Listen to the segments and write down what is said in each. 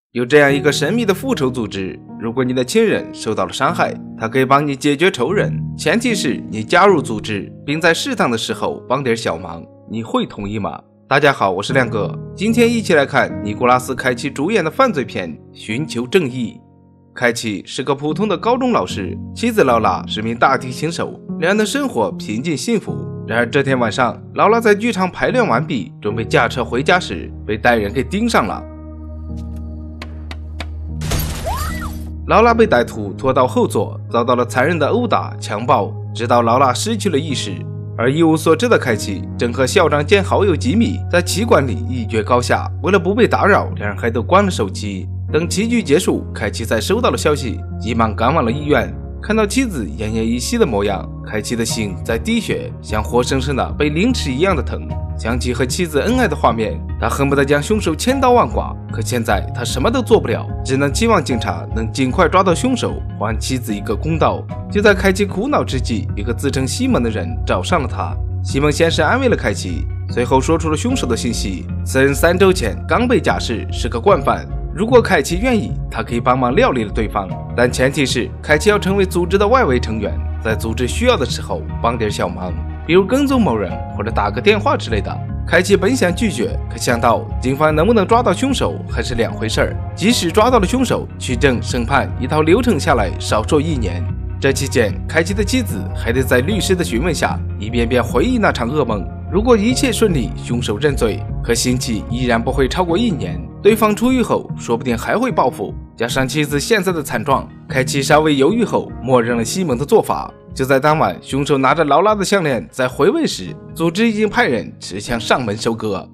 有这样一个神秘的复仇组织，如果你的亲人受到了伤害，它可以帮你解决仇人，前提是你加入组织，并在适当的时候帮点小忙，你会同意吗？大家好，我是亮哥，今天一起来看尼古拉斯·凯奇主演的犯罪片《寻求正义》。凯奇是个普通的高中老师，妻子劳拉是名大提琴手，两人的生活平静幸福。然而这天晚上，劳拉在剧场排练完毕，准备驾车回家时，被歹人给盯上了。劳拉被歹徒拖到后座，遭到了残忍的殴打、强暴，直到劳拉失去了意识。而一无所知的凯奇正和校长兼好友吉米在棋馆里一决高下。为了不被打扰，两人还都关了手机。等棋局结束，凯奇才收到了消息，急忙赶往了医院。看到妻子奄奄一息的模样，凯奇的心在滴血，像活生生的被凌迟一样的疼。想起和妻子恩爱的画面，他恨不得将凶手千刀万剐。可现在他什么都做不了，只能期望警察能尽快抓到凶手，还妻子一个公道。就在凯奇苦恼之际，一个自称西蒙的人找上了他。西蒙先是安慰了凯奇，随后说出了凶手的信息。此人3周前刚被假释，是个惯犯。如果凯奇愿意，他可以帮忙料理了对方，但前提是凯奇要成为组织的外围成员，在组织需要的时候帮点小忙，比如跟踪某人或者打个电话之类的。凯奇本想拒绝，可想到警方能不能抓到凶手还是两回事儿。即使抓到了凶手，取证审判一套流程下来少说1年。这期间，凯奇的妻子还得在律师的询问下一遍遍回忆那场噩梦。如果一切顺利，凶手认罪，可刑期依然不会超过1年。对方出狱后说不定还会报复，加上妻子现在的惨状，凯奇稍微犹豫后默认了西蒙的做法。就在当晚，凶手拿着劳拉的项链在回味时，组织已经派人持枪上门收割。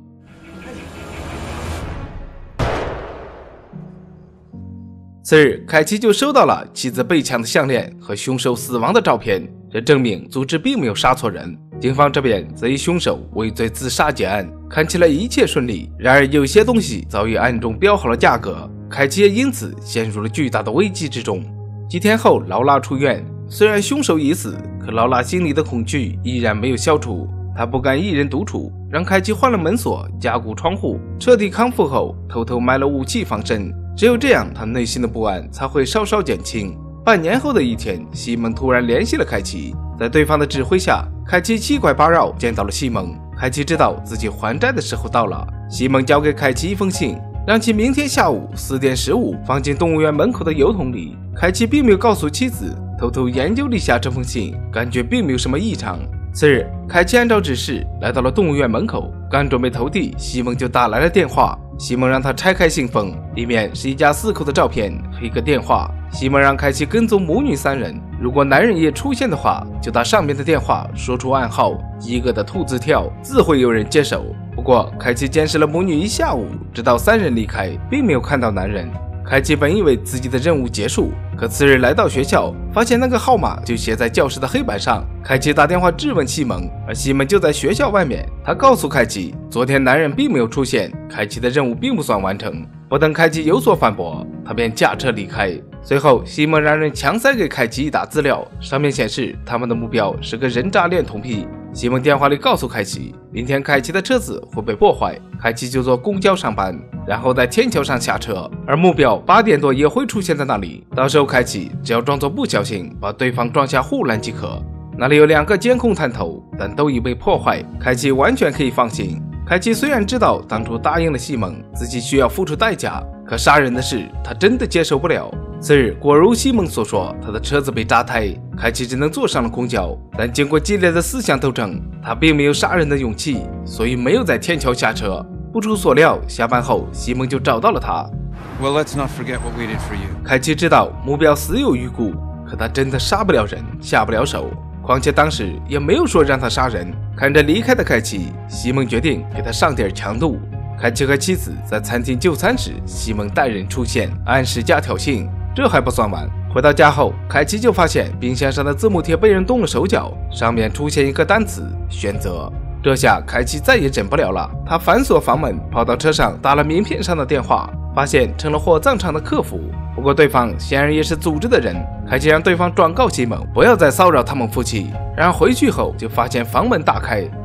次日，凯奇就收到了妻子被抢的项链和凶手死亡的照片，这证明组织并没有杀错人。警方这边则以凶手畏罪自杀结案，看起来一切顺利。然而有些东西早已暗中标好了价格，凯奇也因此陷入了巨大的危机之中。几天后，劳拉出院，虽然凶手已死，可劳拉心里的恐惧依然没有消除。她不敢一人独处，让凯奇换了门锁，加固窗户。彻底康复后，偷偷买了武器防身。只有这样，他内心的不安才会稍稍减轻。半年后的一天，西蒙突然联系了凯奇，在对方的指挥下，凯奇7拐8绕见到了西蒙。凯奇知道自己还债的时候到了，西蒙交给凯奇一封信，让其明天下午4点15放进动物园门口的邮筒里。凯奇并没有告诉妻子，偷偷研究了一下这封信，感觉并没有什么异常。次日，凯奇按照指示来到了动物园门口，刚准备投递，西蒙就打来了电话。西蒙让他拆开信封，里面是一家4口的照片和一个电话。西蒙让凯奇跟踪母女3人，如果男人也出现的话，就打上面的电话，说出暗号，饥饿的兔子跳，自会有人接手。不过凯奇监视了母女1下午，直到3人离开，并没有看到男人。凯奇本以为自己的任务结束，可次日来到学校，发现那个号码就写在教室的黑板上。凯奇打电话质问西蒙，而西蒙就在学校外面。他告诉凯奇，昨天男人并没有出现，凯奇的任务并不算完成。不等凯奇有所反驳，他便驾车离开。随后，西蒙让人强塞给凯奇一沓资料，上面显示他们的目标是个人渣恋童癖。西蒙电话里告诉凯奇，明天凯奇的车子会被破坏，凯奇就坐公交上班，然后在天桥上下车，而目标8点多也会出现在那里。到时候凯奇只要装作不小心把对方撞下护栏即可。那里有2个监控探头，但都已被破坏，凯奇完全可以放心。凯奇虽然知道当初答应了西蒙，自己需要付出代价，可杀人的事他真的接受不了。次日，果如西蒙所说，他的车子被扎胎，凯奇只能坐上了公交。但经过激烈的思想斗争，他并没有杀人的勇气，所以没有在天桥下车。不出所料，下班后西蒙就找到了他。 Well, let's not forget what we did for you. 凯奇知道目标死有余辜，可他真的杀不了人，下不了手。况且当时也没有说让他杀人。看着离开的凯奇，西蒙决定给他上点强度。凯奇和妻子在餐厅就餐时，西蒙带人出现，暗示加挑衅。这还不算完，回到家后，凯奇就发现冰箱上的字母贴被人动了手脚，上面出现一个单词选择。这下凯奇再也忍不了了，他反锁房门，跑到车上打了名片上的电话，发现成了火葬场的客服。不过对方显然也是组织的人，凯奇让对方转告西蒙不要再骚扰他们夫妻。然而回去后就发现房门大开，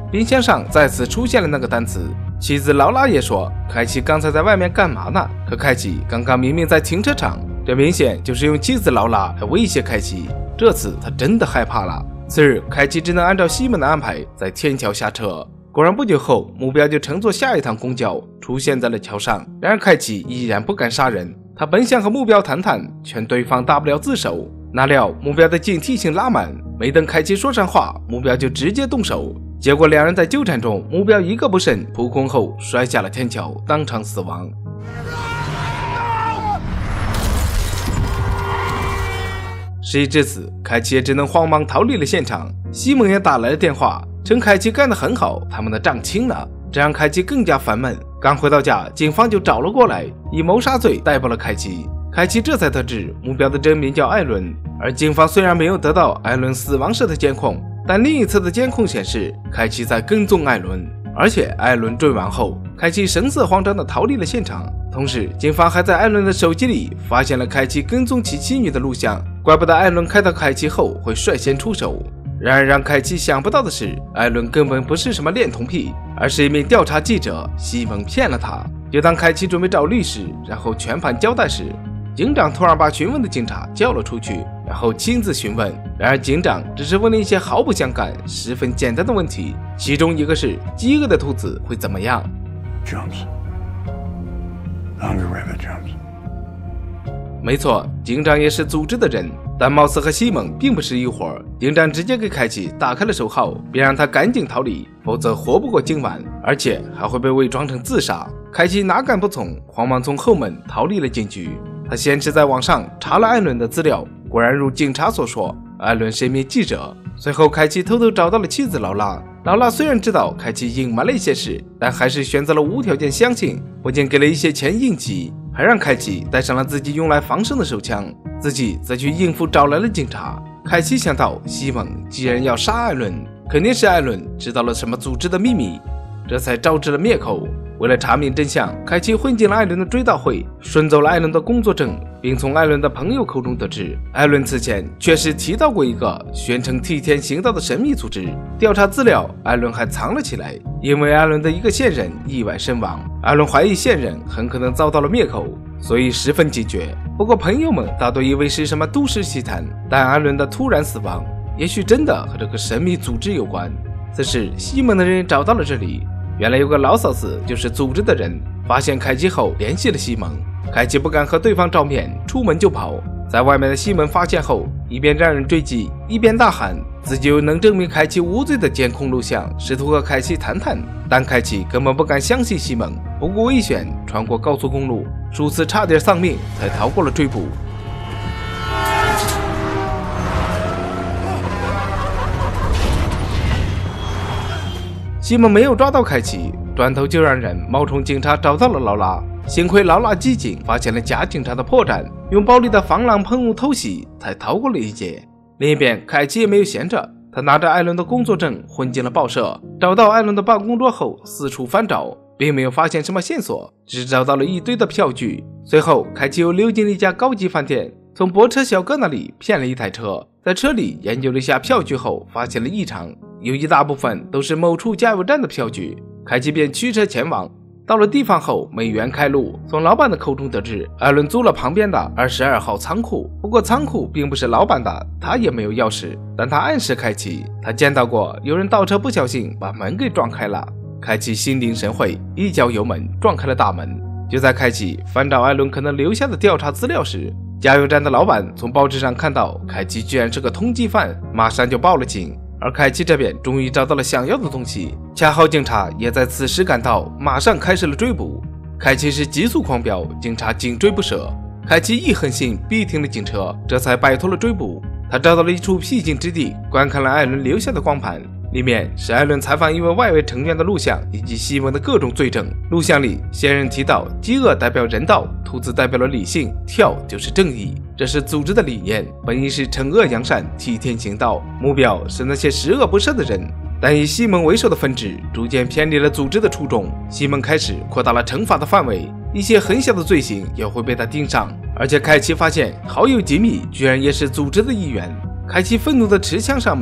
冰箱上再次出现了那个单词。妻子劳拉也说，凯奇刚才在外面干嘛呢？可凯奇刚刚明明在停车场，这明显就是用妻子劳拉来威胁凯奇。这次他真的害怕了。次日，凯奇只能按照西蒙的安排在天桥下车。果然不久后，目标就乘坐下一趟公交出现在了桥上。然而凯奇依然不敢杀人，他本想和目标谈谈，劝对方大不了自首。哪料目标的警惕性拉满，没等凯奇说上话，目标就直接动手。结果两人在纠缠中，目标一个不慎扑空后摔下了天桥，当场死亡。事已至此，凯奇也只能慌忙逃离了现场。西蒙也打来了电话，称凯奇干得很好，他们的账清了，这让凯奇更加烦闷。刚回到家，警方就找了过来，以谋杀罪逮捕了凯奇。凯奇这才得知目标的真名叫艾伦，而警方虽然没有得到艾伦死亡时的监控，但另一侧的监控显示凯奇在跟踪艾伦，而且艾伦坠亡后，凯奇神色慌张地逃离了现场。同时，警方还在艾伦的手机里发现了凯奇跟踪其妻女的录像，怪不得艾伦看到凯奇后会率先出手。然而让凯奇想不到的是，艾伦根本不是什么恋童癖，而是一名调查记者，西蒙骗了他。就当凯奇准备找律师，然后全盘交代时，警长突然把询问的警察叫了出去，然后亲自询问。然而警长只是问了一些毫不相干、十分简单的问题，其中一个是饥饿的兔子会怎么样。 Hungry rabbit jumps. 没错，警长也是组织的人，但貌似和西蒙并不是一伙。警长直接给凯奇打开了手铐，并让他赶紧逃离，否则活不过今晚，而且还会被伪装成自杀。凯奇哪敢不从，慌忙从后门逃离了警局。他先是在网上查了艾伦的资料，果然如警察所说，艾伦是一名记者。随后凯奇偷偷找到了妻子劳拉。劳拉虽然知道凯奇隐瞒了一些事，但还是选择了无条件相信，不仅给了一些钱应急，还让凯奇带上了自己用来防身的手枪，自己则去应付找来了警察。凯奇想到西蒙既然要杀艾伦，肯定是艾伦知道了什么组织的秘密，这才招致了灭口。为了查明真相，凯奇混进了艾伦的追悼会，顺走了艾伦的工作证，并从艾伦的朋友口中得知，艾伦此前确实提到过一个宣称替天行道的神秘组织。调查资料，艾伦还藏了起来，因为艾伦的一个线人意外身亡，艾伦怀疑线人很可能遭到了灭口，所以十分警觉。不过朋友们大多以为是什么都市奇谈，但艾伦的突然死亡，也许真的和这个神秘组织有关。此时，西蒙的人找到了这里。原来有个老嫂子就是组织的人，发现凯奇后联系了西蒙。凯奇不敢和对方照面，出门就跑。在外面的西蒙发现后，一边让人追击，一边大喊自己有能证明凯奇无罪的监控录像，试图和凯奇谈谈。但凯奇根本不敢相信西蒙，不顾危险穿过高速公路，数次差点丧命才逃过了追捕。西蒙没有抓到凯奇，转头就让人冒充警察找到了劳拉。幸亏劳拉机警发现了假警察的破绽，用暴力的防狼喷雾偷袭，才逃过了一劫。另一边，凯奇也没有闲着，他拿着艾伦的工作证混进了报社，找到艾伦的办公桌后四处翻找，并没有发现什么线索，只找到了一堆的票据。随后，凯奇又溜进了一家高级饭店，从泊车小哥那里骗了一台车，在车里研究了一下票据后，发现了异常。有一大部分都是某处加油站的票据，凯奇便驱车前往。到了地方后，美元开路，从老板的口中得知，艾伦租了旁边的22号仓库。不过仓库并不是老板的，他也没有钥匙，但他暗示凯奇，他见到过有人倒车不小心把门给撞开了。凯奇心领神会，一脚油门撞开了大门。就在凯奇翻找艾伦可能留下的调查资料时，加油站的老板从报纸上看到凯奇居然是个通缉犯，马上就报了警。而凯奇这边终于找到了想要的东西，恰好警察也在此时赶到，马上开始了追捕。凯奇是急速狂飙，警察紧追不舍。凯奇一狠心逼停了警车，这才摆脱了追捕。他找到了一处僻静之地，观看了艾伦留下的光盘，里面是艾伦采访一位外围成员的录像以及西蒙的各种罪证。录像里先人提到，饥饿代表人道，兔子代表了理性，跳就是正义，这是组织的理念，本意是惩恶扬善，替天行道，目标是那些十恶不赦的人。但以西蒙为首的分支逐渐偏离了组织的初衷，西蒙开始扩大了惩罚的范围，一些很小的罪行也会被他盯上。而且凯奇发现好友吉米居然也是组织的一员，凯奇愤怒地持枪上门，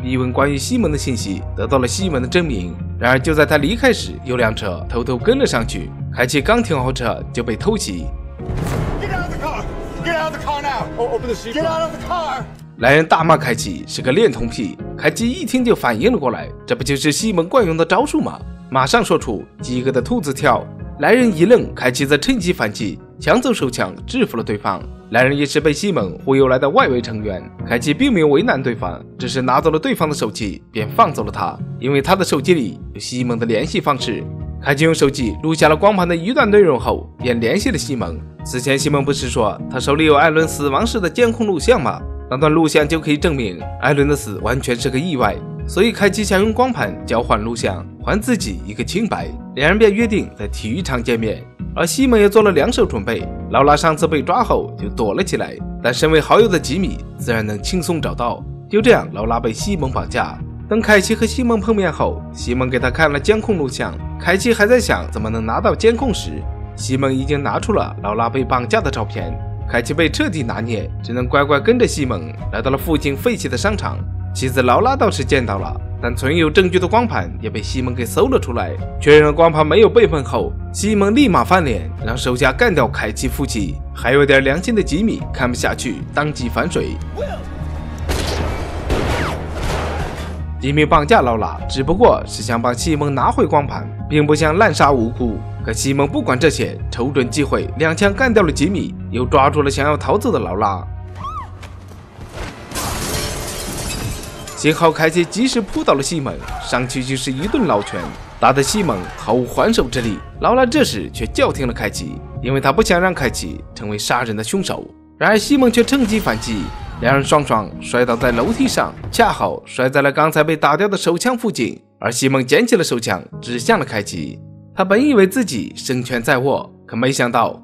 逼问关于西蒙的信息，得到了西蒙的真名。然而就在他离开时，有辆车偷偷跟了上去。凯奇刚停好车就被偷袭。 Get out of the car! Get out of the car now! Open the seat. Get out of the car! 来人大骂凯奇是个恋童癖。凯奇一听就反应了过来，这不就是西蒙惯用的招数吗？马上说出饥饿的兔子跳。来人一愣，凯奇则趁机反击，抢走手枪制服了对方。来人也是被西蒙忽悠来的外围成员，凯奇并没有为难对方，只是拿走了对方的手机，便放走了他，因为他的手机里有西蒙的联系方式。凯奇用手机录下了光盘的一段内容后，便联系了西蒙。此前西蒙不是说他手里有艾伦死亡时的监控录像吗？那段录像就可以证明艾伦的死完全是个意外，所以凯奇想用光盘交换录像，还自己一个清白。两人便约定在体育场见面，而西蒙也做了两手准备。劳拉上次被抓后就躲了起来，但身为好友的吉米自然能轻松找到。就这样，劳拉被西蒙绑架。等凯奇和西蒙碰面后，西蒙给他看了监控录像。凯奇还在想怎么能拿到监控时，西蒙已经拿出了劳拉被绑架的照片。凯奇被彻底拿捏，只能乖乖跟着西蒙来到了附近废弃的商场。妻子劳拉倒是见到了，但存有证据的光盘也被西蒙给搜了出来。确认了光盘没有备份后，西蒙立马翻脸，让手下干掉凯奇夫妻。还有点良心的吉米看不下去，当即反水。吉米绑架劳拉只不过是想帮西蒙拿回光盘，并不想滥杀无辜。可西蒙不管这些，瞅准机会两枪干掉了吉米，又抓住了想要逃走的劳拉。幸好凯奇及时扑倒了西蒙，上去就是一顿老拳，打得西蒙毫无还手之力。劳拉这时却叫停了凯奇，因为他不想让凯奇成为杀人的凶手。然而西蒙却趁机反击，两人双双摔倒在楼梯上，恰好摔在了刚才被打掉的手枪附近。而西蒙捡起了手枪，指向了凯奇。他本以为自己胜券在握，可没想到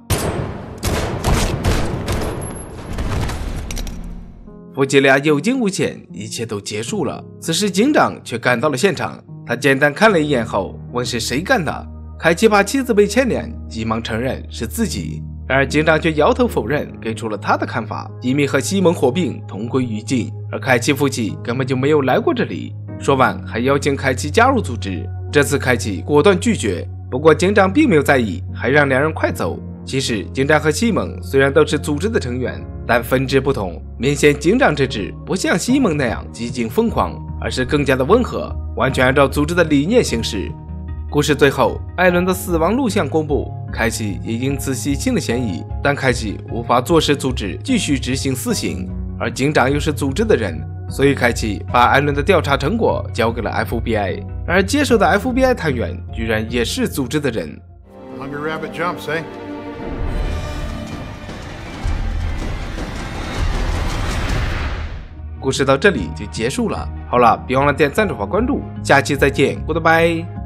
夫妻俩有惊无险，一切都结束了。此时警长却赶到了现场，他简单看了一眼后问是谁干的。凯奇怕妻子被牵连，急忙承认是自己。然而警长却摇头否认，给出了他的看法。吉米和西蒙火并同归于尽，而凯奇夫妻根本就没有来过这里。说完还邀请凯奇加入组织，这次凯奇果断拒绝。不过警长并没有在意，还让两人快走。其实警长和西蒙虽然都是组织的成员，但分支不同。明显警长这支不像西蒙那样激进疯狂，而是更加的温和，完全按照组织的理念行事。故事最后，艾伦的死亡录像公布，凯奇也因此洗清了嫌疑，但凯奇无法坐视组织继续执行私刑，而警长又是组织的人，所以凯奇把艾伦的调查成果交给了 FBI， 而接手的 FBI 探员居然也是组织的人。 Hungry rabbit jumps, eh? 故事到这里就结束了。好了，别忘了点赞、转发、关注，下期再见 ，Goodbye。